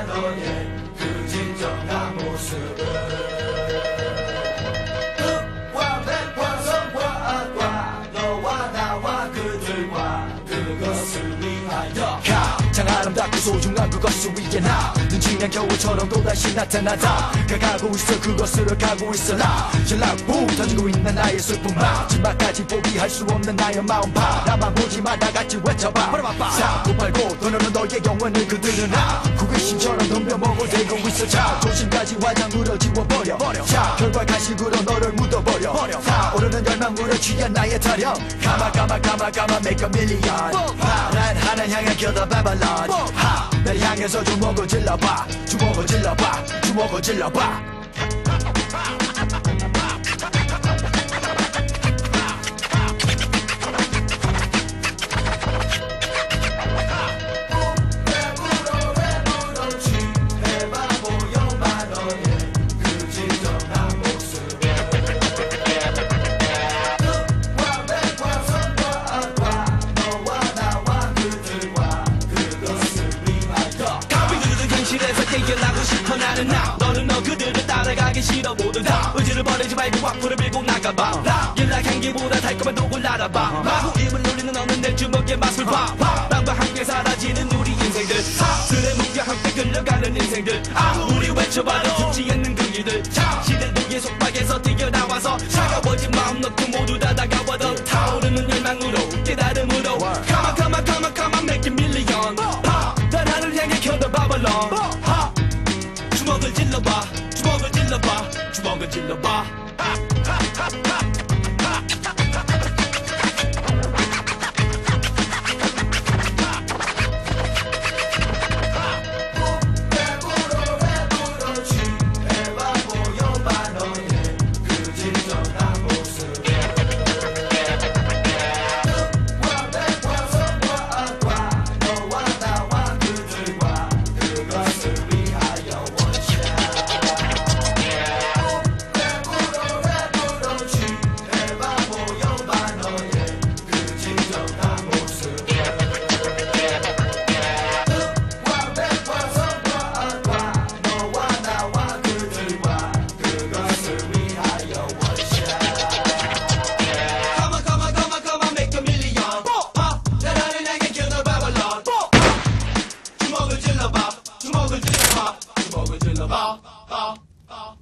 너의 그 진정한 모습을 흙과 백과 성과 악과 너와 나와 그들과 그것을 위하여 가장 아름답고 소중한 그것을 위해 나 눈치난 겨울처럼 또다시 나타나다 가고 있어 그것을 가고 있어 나 전락부 터지고 있는 나의 슬픔 마지막까지 포기할 수 없는 나의 마음 나만 보지마 나같이 외쳐봐 4989 떠나는 너의 영혼을 그들은 구기심처럼 덤벼먹어 대고 있어 자 조심까지 화장으로 지워버려 자 결과 가식으로 너를 묻어버려 타오르는 열망으로 취한 나의 타령 가마 make a million 난 하늘 향해 겨다 바발론 날 향해서 주먹을 질러봐 주먹을 질러봐 주먹을 질러봐 깨어나고 싶어 나는 나 너는 너 그들을 따라가기 싫어 모두 다 의지를 버리지 말고 앞으로 밀고 나가봐 연락 향기보다 달콤한 독을 알아봐 마구 입을 놀리는 너는 내 주먹의 맛을 봐 땅과 함께 사라지는 우리 인생들 술에 묶여 함께 끌려가는 인생들 아무리 외쳐봐도 듣지 않는 그 일들 시대도의 속박에서 뛰어나와서 차가워진 마음 놓고 모두 다 다가와도 타오르는 열망으로 깨달음으로 Come on make a million 단 하늘 향해 켜다 바발론 주먹을 질러봐 주먹을 질러봐 주먹을 질러봐 주먹을 질러봐 주먹을 질러봐